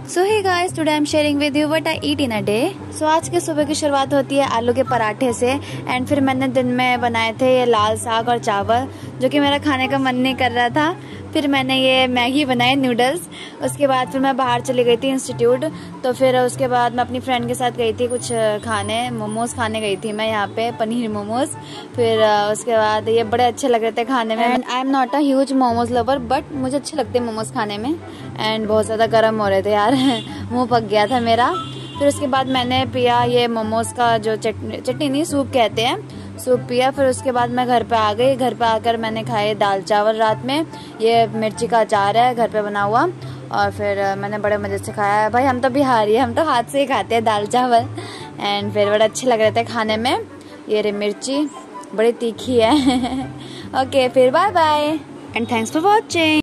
So hey guys, today I am sharing with you what I eat in a day. So आज के सुबह की शुरुआत होती है आलू के पराठे से। एंड फिर मैंने दिन में बनाए थे ये लाल साग और चावल, जो कि मेरा खाने का मन नहीं कर रहा था। फिर मैंने ये मैगी बनाई, नूडल्स। उसके बाद फिर मैं बाहर चली गई थी इंस्टीट्यूट। तो फिर उसके बाद मैं अपनी फ्रेंड के साथ गई थी कुछ खाने, मोमोज खाने गई थी मैं यहाँ पे, पनीर मोमोज। फिर उसके बाद ये बड़े अच्छे लग रहे थे खाने में। And I am not a huge momos lover, but मुझे अच्छे लगते हैं मोमोज खाने में। एंड बहुत ज़्यादा गर्म हो रहे थे यार मुंह पक गया था मेरा। फिर उसके बाद मैंने पिया ये मोमोज का जो चटनी नहीं, सूप कहते हैं, सूप पिया। फिर उसके बाद मैं घर पे आ गई। घर पे आकर मैंने खाए दाल चावल रात में। ये मिर्ची का अचार है घर पे बना हुआ, और फिर मैंने बड़े मज़े से खाया। भाई हम तो बिहारी हैं, हम तो हाथ से ही खाते हैं दाल चावल। एंड फिर बड़े अच्छे लग रहे थे खाने में। ये रे मिर्ची बड़ी तीखी है ओके, फिर bye bye and thanks for watching.